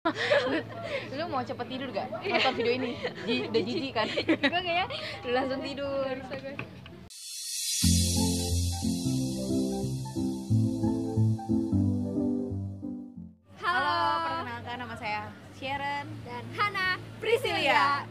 Lu mau cepet tidur gak? Nonton video ini? Udah jijik kan? Gue kayaknya langsung tidur. Halo, perkenalkan nama saya Sharon dan Hana Priscilia.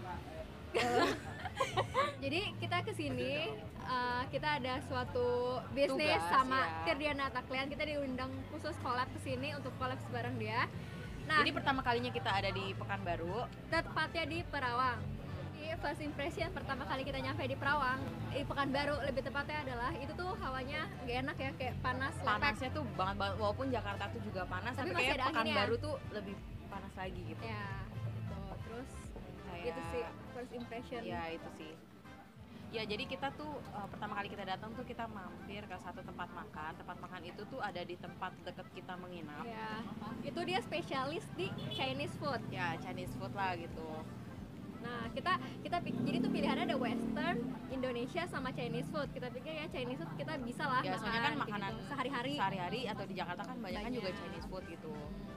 Jadi kita kesini, kita ada suatu bisnis Tugas, sama ya. Tirdiana Taklian. Kita diundang khusus collab kesini untuk collab bareng dia. Nah, Jadi pertama kalinya kita ada di Pekanbaru. tepatnya di Perawang. Di first impression pertama kali kita nyampe di Perawang, di Pekanbaru lebih tepatnya adalah itu tuh hawanya gak enak ya, kayak panas, lepek. Panasnya tuh banget, walaupun Jakarta tuh juga panas, Tapi tapi masih kayak ada anginnya. Pekanbaru tuh lebih panas lagi gitu. Ya, gitu. Terus Kayak- itu sih first impression. Ya itu sih. Ya jadi kita tuh pertama kali kita datang tuh kita mampir ke satu tempat makan. Tempat makan itu tuh ada di tempat deket kita menginap. Ya, itu dia spesialis di Chinese food. Ya Chinese food lah gitu. Nah, kita jadi tuh pilihannya ada Western, Indonesia sama Chinese food. Kita pikir ya Chinese food kita bisa lah Ya soalnya kan kayak makanan gitu, sehari-hari. atau di Jakarta kan banyak kan juga Banyak. Chinese food gitu.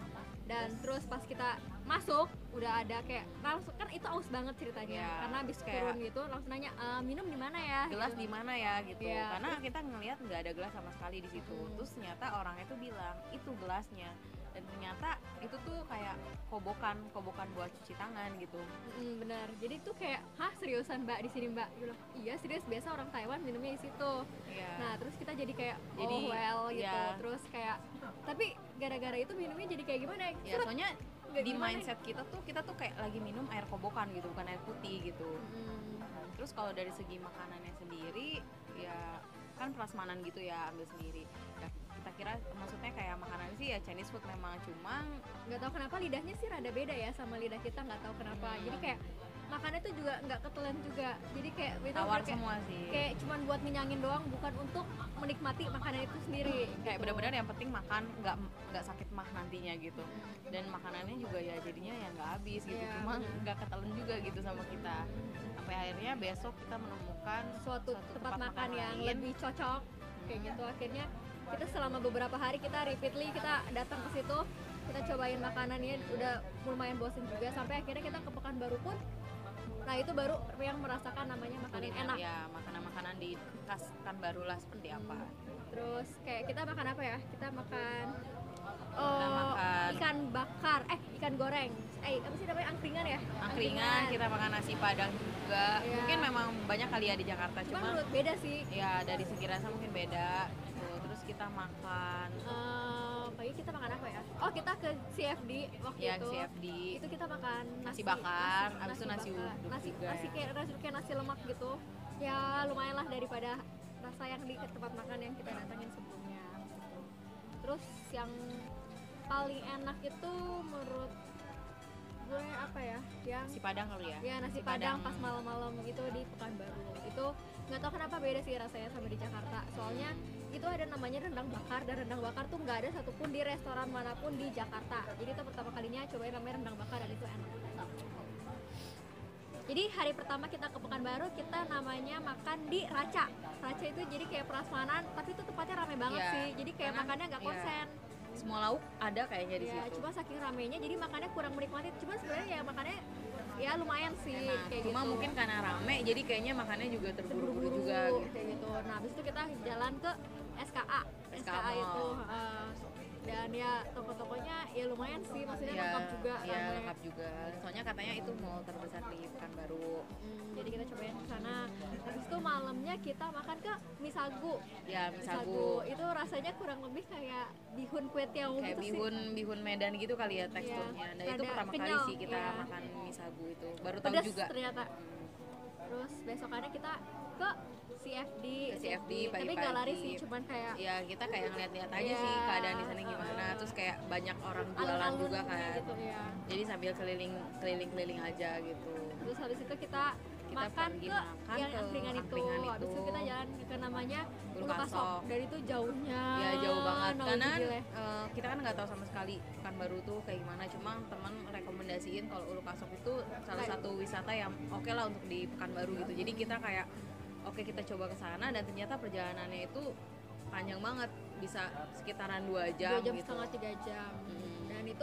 Dan terus pas kita masuk udah ada kayak langsung kan itu aus banget ceritanya. Ya, Karena habis kayak- turun gitu langsung nanya minum di mana ya? Gelas Gitu. di mana ya gitu. Iya. Karena kita ngelihat nggak ada gelas sama sekali di situ. Terus ternyata orangnya tuh bilang itu gelasnya. Dan ternyata itu tuh kayak kobokan buat cuci tangan gitu. Bener. Jadi tuh kayak, hah seriusan Mbak di sini Mbak? Dia bilang, iya serius, biasa orang Taiwan minumnya di situ. Iya. Nah terus kita jadi kayak Jadi, oh well gitu. ya. Terus kayak tapi gara-gara itu minumnya jadi kayak gimana? Ya soalnya Nggak di gimana. mindset kita tuh kayak lagi minum air kobokan gitu, bukan air putih gitu. Terus kalau dari segi makanannya sendiri ya kan prasmanan gitu ya, ambil sendiri. Ya, kita kira maksudnya kayak makanan sih ya Chinese food memang, cuma Nggak tahu kenapa lidahnya sih rada beda ya sama lidah kita, nggak tahu kenapa. Jadi kayak makannya tuh juga nggak ketelan juga. Jadi kayak tawar kayak, semua sih. kayak cuman buat ngenyangin doang, bukan untuk menikmati makanan itu sendiri. Kayak gitu. benar-benar yang penting makan, nggak sakit mah nantinya gitu. Dan makanannya juga ya jadinya ya nggak habis gitu, Iya, cuma bener. nggak ketelan juga gitu sama kita. Sampai akhirnya besok kita menemukan suatu tempat makan yang lain. lebih cocok kayak gitu. Akhirnya kita selama beberapa hari kita repeatedly kita datang ke situ, kita cobain makanannya, udah lumayan bosen juga sampai akhirnya kita ke Pekanbaru pun. Nah itu baru yang merasakan namanya makanan Kuliner, enak. ya makanan-makanan di khas Pekanbaru lah seperti apa. Terus kayak kita makan apa ya? Kita makan makan- ikan bakar, ikan goreng. Apa sih namanya? Angkringan ya? Angkringan, kita makan nasi padang juga. Iya. Mungkin memang banyak kali ya di Jakarta, Cuma cuma menurut beda sih. ya dari segi rasa mungkin beda gitu. Terus kita makan Pagi kita makan apa ya? Oh kita ke CFD waktu ya itu. CFD, Itu kita makan nasi bakar, abis itu nasi bakar. uduk nasi, juga nasi ya. kayak nasi lemak gitu. Ya lumayan lah daripada rasa yang di tempat makan yang kita datangin sebelumnya. Terus yang paling enak itu menurut gue apa ya? Yang nasi padang kali ya. ya nasi padang pas malam-malam gitu di Pekanbaru. Itu nggak tahu kenapa beda sih rasanya sama di Jakarta. Soalnya itu ada namanya rendang bakar, dan rendang bakar tuh nggak ada satupun di restoran manapun di Jakarta. Jadi itu pertama kalinya cobain namanya rendang bakar dan itu enak. Jadi hari pertama kita ke Pekanbaru kita namanya makan di Raca. Raca itu jadi kayak prasmanan, tapi itu tempatnya rame banget Iya, sih. Jadi kayak karena- makannya nggak iya. konsen. Semua lauk ada kayaknya di Ya, situ. cuma saking ramenya jadi makannya kurang menikmati. Cuma sebenarnya ya makannya ya lumayan sih Enak. kayak Cuma gitu. mungkin karena rame jadi kayaknya makannya juga terburu-buru juga gitu. kayak gitu. Nah, habis itu kita jalan ke SKA. SKA Mall. itu dan ya toko-tokonya ya lumayan sih, maksudnya Ya, lengkap juga. ya rame. lengkap juga. Soalnya katanya itu mall terbesar di Pekanbaru. Jadi kita cobain ke sana. Habis itu malamnya kita makan ke Misagu. Ya, Misagu. Itu rasanya kurang lebih kayak bihun kue tiaw Kayak gitu bihun Medan gitu kali ya teksturnya. Nah, itu rada pertama kali kenyal, sih kita iya. makan misagu itu. Baru sih. tahu Pedas juga. ternyata. Terus besokannya kita ke CFD, Ke CFD tapi pagi-pagi. nggak lari sih, cuman kayak Ya kita kayak ngeliat-liat aja Iya. sih keadaan di sana gimana. Terus kayak banyak orang jualan alun-alun juga kan. gitu ya. Jadi sambil keliling aja gitu. Terus habis itu kita makan pergi ke makan yang ke angkringan itu. angkringan Habis itu itu. kita jalan ke namanya Ulu Ulu Kasok. Kasok. Dan itu jauhnya. Ya jauh banget karena kan, nauzubillah. kita kan nggak tahu sama sekali Pekanbaru tuh kayak gimana. Cuma teman rekomendasiin kalau Ulu Kasok itu salah Baik. satu wisata yang oke lah untuk di Pekanbaru gitu. Jadi kita kayak oke kita coba ke sana dan ternyata perjalanannya itu panjang banget, bisa sekitaran 2 jam, 2 jam gitu. setengah 3 jam. Dan itu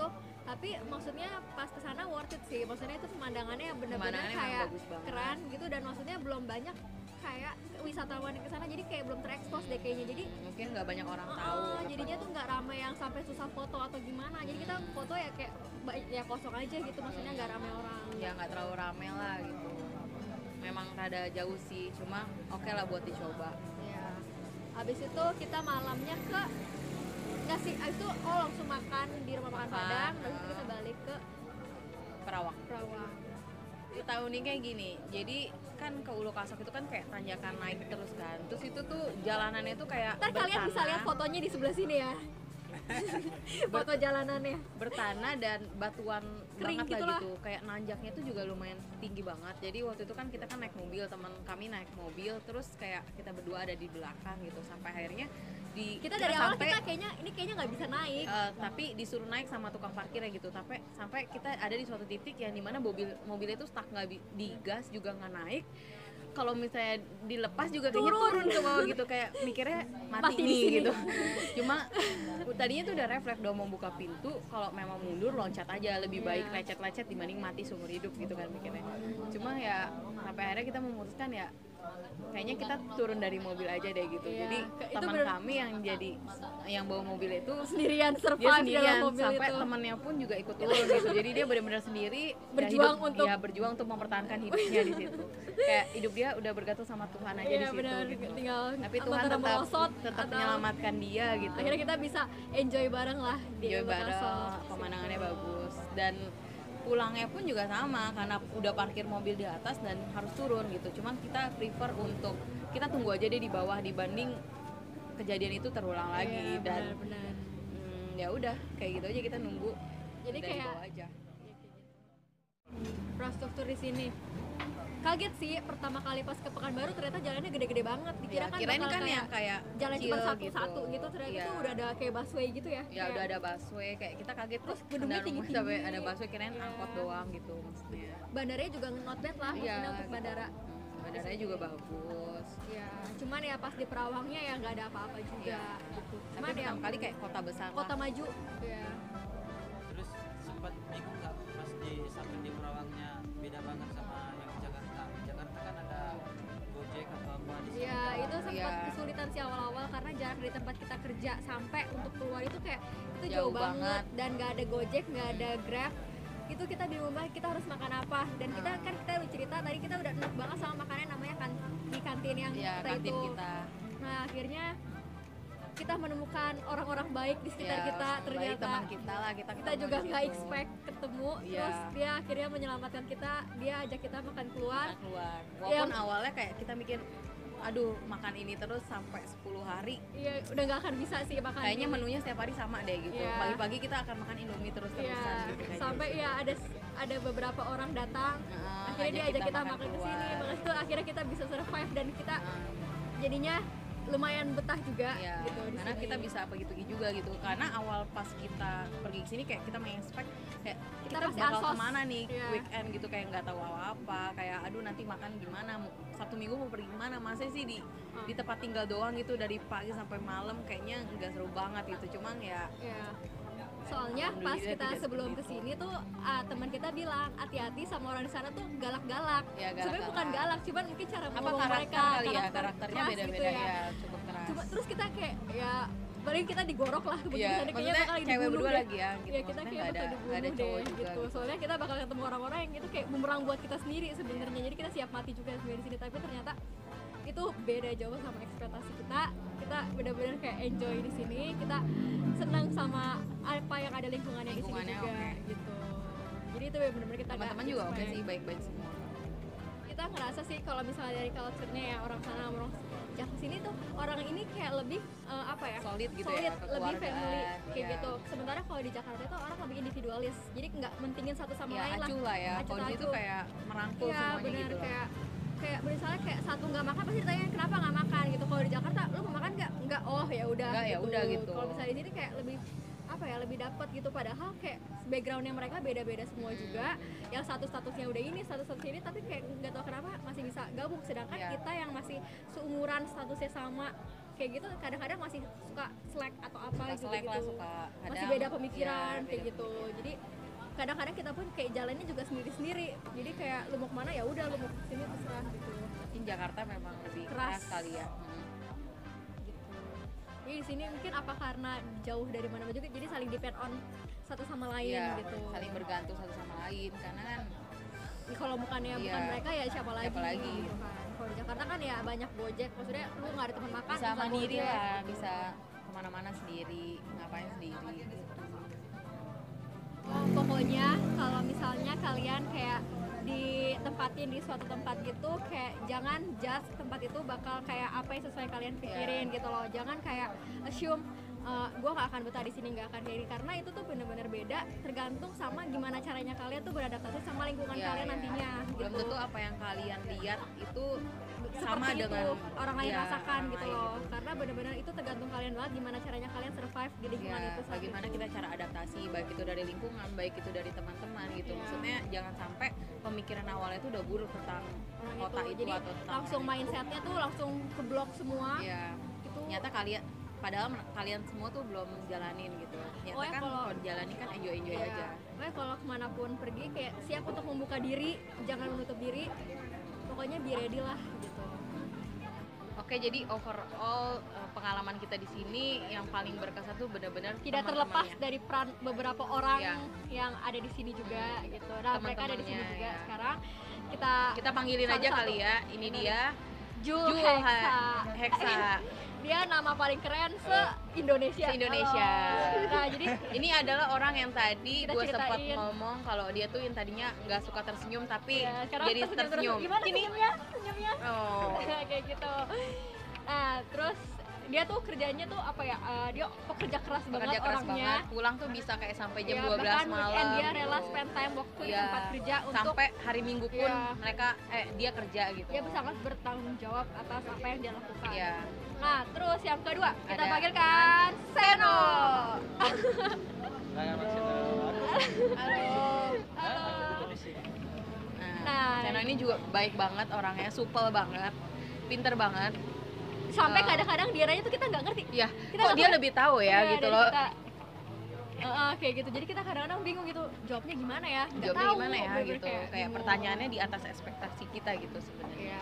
Tapi maksudnya pas kesana worth it sih, maksudnya itu pemandangannya bener-bener Pemandangannya emang kayak bagus banget. keren gitu, dan maksudnya belum banyak kayak wisatawan yang kesana, jadi kayak belum terekspos deh kayaknya. Jadi Mungkin nggak banyak orang tahu. jadinya tuh nggak ramai yang sampai susah foto atau gimana. Jadi kita foto ya kayak ya kosong aja gitu, maksudnya nggak ramai orang. Ya nggak terlalu rame lah gitu. Memang rada jauh sih, cuma oke lah buat dicoba. Ya. Habis itu kita malamnya ke nggak sih, abis itu langsung makan di rumah makan Padang, lalu kita balik ke Perawang. Perawang. Kita uniknya gini, jadi kan ke Ulu Kasok itu kan kayak tanjakan naik terus kan. Terus itu tuh jalanannya tuh kayak Ntar kalian bisa lihat fotonya di sebelah sini ya. Foto jalanannya. Bertanah dan batuan Kering banget gitu lah lah. gitu. Kayak nanjaknya tuh juga lumayan tinggi banget. Jadi waktu itu kan kita kan naik mobil, teman kami naik mobil, terus kayak kita berdua ada di belakang gitu. Sampai akhirnya Kita dari awal kita kayaknya nggak bisa naik. Tapi disuruh naik sama tukang parkirnya gitu. Sampai kita ada di suatu titik yang dimana mobilnya itu stuck, nggak digas juga nggak naik. Kalau misalnya dilepas juga kayaknya turun ke bawah gitu, kayak mikirnya mati nih gitu. Cuma tadinya tuh udah refleks, udah mau buka pintu, kalau memang mundur loncat aja, lebih baik lecet-lecet dibanding mati seumur hidup gitu kan mikirnya. Cuma ya sampai akhirnya kita memutuskan ya kayaknya kita turun dari mobil aja deh gitu. Jadi teman kami yang bawa mobil itu sendirian dia survive sendirian dalam mobil sampai itu. temannya pun juga ikut turun gitu. Jadi dia benar-benar sendiri Berjuang berjuang untuk mempertahankan hidupnya di situ. Kayak hidup dia udah bergantung sama Tuhan aja di situ benar, gitu. tinggal Tapi Tuhan antara melosot tetap atau- menyelamatkan dia gitu. Akhirnya kita bisa enjoy bareng lah di Enjoy Ulu bareng, Kasok. pemandangannya bagus, dan pulangnya pun juga sama karena udah parkir mobil di atas dan harus turun gitu. Cuman kita prefer untuk kita tunggu aja deh di bawah dibanding kejadian itu terulang lagi. Iya, Dan benar-benar. ya udah kayak gitu aja, kita nunggu Jadi dari kayak bawah aja. infrastruktur di sini kaget sih pertama kali pas ke Pekanbaru, ternyata jalannya gede-gede banget. Dikira Ya, kan kirain bakal kan kayak yang kayak jalan kecil cuma satu-satu gitu, ternyata Iya. tuh udah ada kayak busway gitu ya. Ya Kayak- udah ada busway, kayak kita kaget Terus kok gedungnya kendaraan umum tinggi-tinggi. sampai ada busway, kirain Iya. angkot doang gitu maksudnya. bandaranya juga not bad lah, maksudnya untuk gitu. bandara. Bandaranya juga bagus. Ya, cuman ya pas di Perawangnya ya nggak ada apa-apa juga Iya. gitu. Tapi Cuman ya pertama kali kayak kota besar kota lah. maju. Ya. Terus sempat bingung nggak pas sampai di Perawangnya, beda banget sama yang di Jakarta. Di Jakarta kan ada Gojek atau apa di sini. Ya, itu sempat Iya. kesulitan sih awal-awal karena jarak dari tempat kita kerja sampai untuk keluar itu kayak itu Jauh jauh banget, banget. dan nggak ada Gojek, nggak ada Grab. Itu kita bingung banget kita harus makan apa, dan kita udah cerita tadi kita udah enak banget sama makanan namanya kan di kantin yang Ya, kita kantin itu. kita. Nah, akhirnya kita menemukan orang-orang baik di sekitar Ya, kita, baik ternyata teman kita lah, kita kita ketemu juga di nggak situ. expect ketemu. Iya. Terus dia akhirnya menyelamatkan kita, dia ajak kita makan keluar. Kita keluar. Walaupun Yang- awalnya kayak kita mikir aduh makan ini terus sampai 10 hari Iya, udah nggak akan bisa sih makan kayaknya ini. menunya setiap hari sama deh gitu. Iya. Pagi-pagi kita akan makan Indomie terus-terusan Iya, gitu kayak sampai gitu. ya ada beberapa orang datang, akhirnya dia ajak kita makan ke sini, keluar. makanya itu akhirnya kita bisa survive dan kita Nah, jadinya lumayan betah juga iya, gitu di karena sini. kita bisa pergi-pergi juga gitu. Karena awal pas kita pergi ke sini kayak kita meng-expect kayak kita masih bakal ansos. kemana nih Iya. weekend gitu, kayak nggak tahu apa-apa, kayak aduh nanti makan gimana, Sabtu Minggu mau pergi gimana, masa sih di tempat tinggal doang gitu dari pagi sampai malam, kayaknya nggak seru banget gitu. Cuman ya Ya. Soalnya pas Alhamdulillah kita tidak sebelum seperti kesini tuh teman kita bilang hati-hati sama orang di sana tuh galak-galak. Ya, Sebenarnya galak-galak. bukan galak, cuman mungkin cara apa ngomong karakter mereka, kali ya, karakternya keras beda-beda gitu ya, cukup keras. Cuma terus kita kayak ya paling kita digorok lah begitu Iya, sana, kayaknya maksudnya bakal cewek dibunuh berdua deh. lagi ya gitu. Ya kita Maksudnya kayak nggak bakal ada dibunuh cowok deh juga gitu. Soalnya kita bakal ketemu orang-orang yang itu kayak bumerang buat kita sendiri sebenarnya. Jadi kita siap mati juga sebenarnya di sini, tapi ternyata itu beda jauh sama ekspektasi kita. Kita benar-benar kayak enjoy di sini. Kita senang sama apa yang ada lingkungannya di sini Lingkungannya juga oke. gitu. Jadi itu benar-benar kita Teman-teman nggak juga oke expect. sih, baik-baik semua. Kita ngerasa sih kalau misalnya dari culture-nya ya orang sana orang Jakarta sini tuh orang ini kayak lebih apa ya, Solid gitu solid, ya, lebih family kekeluargaan, kayak iya. gitu. Sementara kalau di Jakarta itu orang lebih individualis, jadi nggak mentingin satu sama Ya lain lah. acuh lah ya, Acuh kalau di situ acuh. kayak merangkul Iya semuanya benar, gitu lah. kayak misalnya kayak satu nggak makan pasti ditanya kenapa nggak makan gitu. Kalau di Jakarta lu mau makan nggak, oh ya udah Nggak, ya udah gitu. Kalau misalnya di sini kayak lebih apa ya, lebih dapat gitu, padahal kayak backgroundnya mereka beda-beda semua juga. Yang satu statusnya udah ini, statusnya ini, tapi kayak nggak tahu kenapa masih bisa gabung, sedangkan Iya. kita yang masih seumuran statusnya sama kayak gitu kadang-kadang masih suka slack atau apa Suka gitu selek lah, gitu, suka masih kadang, beda pemikiran iya, kayak beda gitu. Jadi kadang-kadang kita pun kayak jalannya juga sendiri-sendiri, jadi kayak lu mau kemana ya udah, lu mau kesini terserah gitu. Mungkin Jakarta memang lebih Keras. keras kali ya. Gitu. Jadi di sini mungkin apa karena jauh dari mana juga, jadi saling depend on satu sama lain Iya, gitu. saling bergantung satu sama lain karena kan Kalau bukannya Iya. bukan mereka ya siapa lagi? Siapa lagi? Gitu kan. Kalau di Jakarta kan ya banyak Gojek, maksudnya lu nggak ada teman makan bisa mandiri Gojek. lah, bisa kemana-mana sendiri, ngapain sendiri. Pokoknya kalau misalnya kalian kayak ditempatin di suatu tempat gitu, kayak jangan just tempat itu bakal kayak apa yang sesuai kalian pikirin gitu loh. Jangan kayak assume gue gak akan betah di sini, gak akan kayak ini, karena itu tuh bener-bener beda, tergantung sama gimana caranya kalian tuh beradaptasi sama lingkungan Iya, kalian iya. nantinya Belum gitu. tentu apa yang kalian lihat itu sama Seperti dengan itu orang lain iya, rasakan orang gitu lain loh, gitu. karena bener-bener itu tergantung kalian banget gimana caranya kalian survive di lingkungan Ya, itu saat bagaimana itu. kita cara adaptasi, baik itu dari lingkungan, baik itu dari teman-teman gitu. Iya. Maksudnya jangan sampai pemikiran awalnya itu udah buruk tentang Orang kota itu jadi atau tentang langsung orang itu. mindsetnya tuh langsung keblok semua Iya. itu. Ternyata padahal kalian semua tuh belum jalanin gitu. Ternyata Oh ya, kan kalau- kalau dijalani kan enjoy Iya. aja. Pokoknya kalau kemanapun pergi kayak siap untuk membuka diri, jangan menutup diri. Pokoknya be ready lah gitu. Oke, jadi overall pengalaman kita di sini yang paling berkesan tuh benar-benar Tidak terlepas teman-temannya. dari peran beberapa orang Iya. yang ada di sini juga gitu. Nah, mereka ada di sini Teman-temannya, juga. ya. Sekarang kita Kita panggilin aja satu-satu. kali ya. Ini dia Jul Jul Hexa. Hexa. Dia nama paling keren se-Indonesia. Se-Indonesia. Halo. Nah, jadi Ini adalah orang yang tadi Kita gue sempat ceritain. ngomong kalau dia tuh yang tadinya nggak suka tersenyum tapi ya, sekarang jadi tersenyum terus. tersenyum. Gimana senyumnya? Senyumnya? Oh. Kayak gitu. Nah, terus dia tuh kerjanya tuh apa ya? Dia pekerja keras banget Bekerja keras orangnya. banget. Pulang tuh bisa kayak sampai jam Ya, 12 bahkan malam. weekend dia rela gitu. spend time waktu di Iya. tempat kerja untuk Sampai hari Minggu pun Iya. dia kerja gitu. dia sangat bertanggung jawab atas apa yang dia lakukan. Iya. Nah, terus yang kedua kita Ada panggilkan Seno. Halo. Halo. Nah, Nah, Seno ini juga baik banget orangnya, supel banget, pinter banget. Sampai kadang-kadang dia nanya tuh kita nggak ngerti. Iya, Kita kok nggak dia tahu. lebih tahu ya Iya, gitu dari loh. kita. Kayak gitu. Jadi kita kadang-kadang bingung gitu, jawabnya gimana ya? Nggak Jawabnya tahu, gimana ya bener-bener gitu. Kayak bingung. pertanyaannya di atas ekspektasi kita gitu sebenarnya. Iya.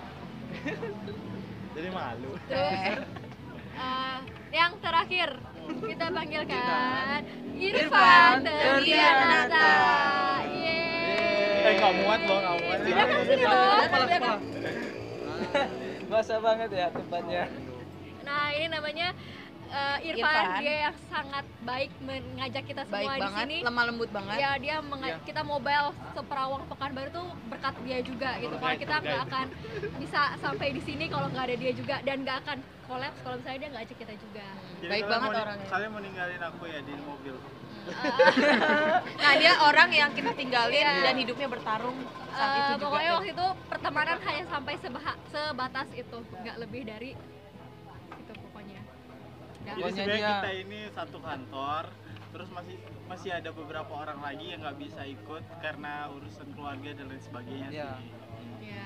Jadi malu. Terus yang terakhir kita panggilkan Irfan Trianata. Yeay. Nggak muat loh, nggak muat. Sudah kan sini loh. Kepala. Basah banget ya tempatnya. Nah, ini namanya Irfan. Irfan. Dia yang sangat baik mengajak kita Baik semua di banget, sini. lemah lembut banget. Ya, dia kita mobile seperawang Pekanbaru tuh berkat dia juga gitu. Kalau kita nggak akan bisa sampai di sini kalau nggak ada dia juga, dan nggak akan kolaps kalau misalnya dia nggak ajak kita juga. Jadi Baik kalian banget mau- orangnya. Kalian mau ninggalin aku ya di mobil. Nah, dia orang yang kita tinggalin Iya. dan hidupnya bertarung saat itu juga. Pokoknya tuh. waktu itu pertemanan hanya sampai sebatas itu, nggak lebih dari itu pokoknya. Dan Jadi Pokoknya sebenarnya dia- kita ini satu kantor, terus masih ada beberapa orang lagi yang nggak bisa ikut karena urusan keluarga dan lain sebagainya Iya. sih. ya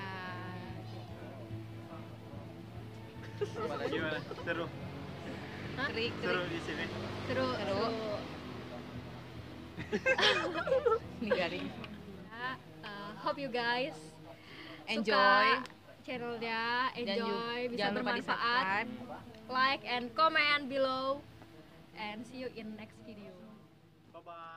Gimana? Seru, Krik, seru krik. di sini. seru. Seru. Ini garing. Ya, hope you guys Enjoy. suka channelnya, Dan enjoy, bisa jangan lupa di bermanfaat. subscribe. Like and comment below, and see you in next video. Bye bye.